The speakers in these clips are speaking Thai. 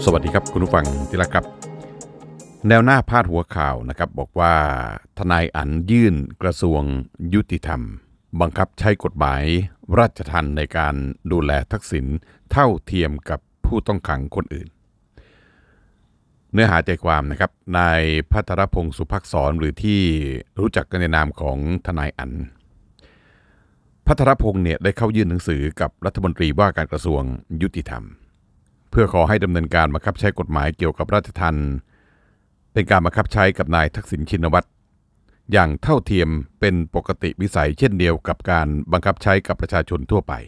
สวัสดีครับคุณผู้ฟังที่รักครับแนวหน้าพาดหัวข่าวนะครับบอกว่าทนายอั๋นยื่นกระทรวงยุติธรรมบังคับใช้กฎหมายราชทัณฑ์ในการดูแลทักษิณเท่าเทียมกับผู้ต้องขังคนอื่นเนื้อหาใจความนะครับนายภัทรพงศ์สุภักษรหรือที่รู้จักกันในนามของทนายอั๋นภัทรพงศ์เนี่ยได้เข้ายื่นหนังสือกับรัฐมนตรีว่าการกระทรวงยุติธรรมเพื่อขอให้ดำเนินการบังคับใช้กฎหมายเกี่ยวกับราชทัณฑ์เป็นการบังคับใช้กับนายทักษิณชินวัตรอย่างเท่าเทียมเป็นปกติวิสัยเช่นเดียวกับการบังคับใช้กับประชาชนทั่วไป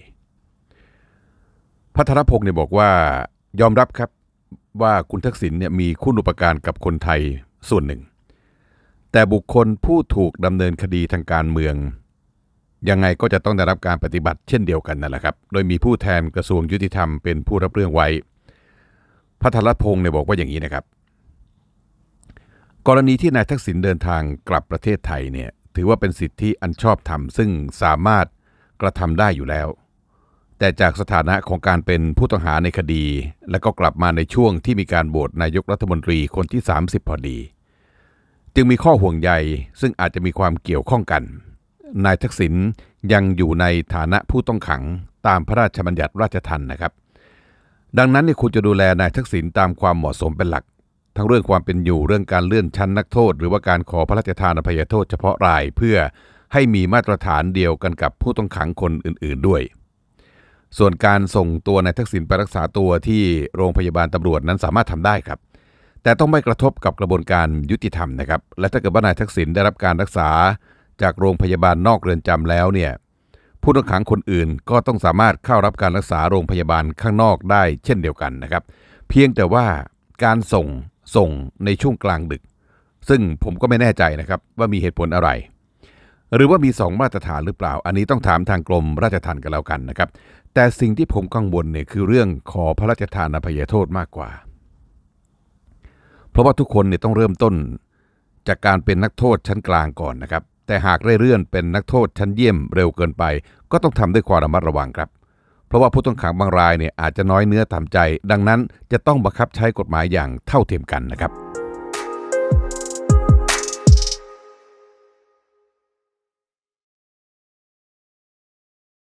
ภัทรพงศ์เนี่ยบอกว่ายอมรับครับว่าคุณทักษิณเนี่ยมีคุณูปการกับคนไทยส่วนหนึ่งแต่บุคคลผู้ถูกดำเนินคดีทางการเมืองยังไงก็จะต้องได้รับการปฏิบัติเช่นเดียวกันนั่นแหละครับโดยมีผู้แทนกระทรวงยุติธรรมเป็นผู้รับเรื่องไว้ภัทรพงศ์เนี่ยบอกว่าอย่างนี้นะครับกรณีที่นายทักษิณเดินทางกลับประเทศไทยเนี่ยถือว่าเป็นสิทธิอันชอบธรรมซึ่งสามารถกระทำได้อยู่แล้วแต่จากสถานะของการเป็นผู้ต้องหาในคดีและก็กลับมาในช่วงที่มีการโหวตนายกรัฐมนตรีคนที่30พอดีจึงมีข้อห่วงใยซึ่งอาจจะมีความเกี่ยวข้องกันนายทักษิณยังอยู่ในฐานะผู้ต้องขังตามพระราชบัญญัติราชทัณฑ์นะครับดังนั้นเนี่ยคุณจะดูแลนายทักษิณตามความเหมาะสมเป็นหลักทั้งเรื่องความเป็นอยู่เรื่องการเลื่อนชั้นนักโทษหรือว่าการขอพระราชทานอภัยโทษเฉพาะรายเพื่อให้มีมาตรฐานเดียวกันกับผู้ต้องขังคนอื่นๆด้วยส่วนการส่งตัวนายทักษิณไปรักษาตัวที่โรงพยาบาลตำรวจนั้นสามารถทำได้ครับแต่ต้องไม่กระทบกับกระบวนการยุติธรรมนะครับและถ้าเกิดว่านายทักษิณได้รับการรักษาจากโรงพยาบาลนอกเรือนจำแล้วเนี่ยผู้ต้องขังคนอื่นก็ต้องสามารถเข้ารับการรักษาโรงพยาบาลข้างนอกได้เช่นเดียวกันนะครับเพียงแต่ว่าการส่งในช่วงกลางดึกซึ่งผมก็ไม่แน่ใจนะครับว่ามีเหตุผลอะไรหรือว่ามี2มาตรฐานหรือเปล่าอันนี้ต้องถามทางกรมราชทัณฑ์กันแล้วกันนะครับแต่สิ่งที่ผมกังวลเนี่ยคือเรื่องขอพระราชทานอภัยโทษมากกว่าเพราะว่าทุกคนเนี่ยต้องเริ่มต้นจากการเป็นนักโทษชั้นกลางก่อนนะครับแต่หากได้เลื่อนเป็นนักโทษชั้นเยี่ยมเร็วเกินไปก็ต้องทำด้วยความระมัดระวังครับเพราะว่าผู้ต้องขังบางรายเนี่ยอาจจะน้อยเนื้อต่ำใจดังนั้นจะต้องบังคับใช้กฎหมายอย่างเท่าเทียมกันนะครับ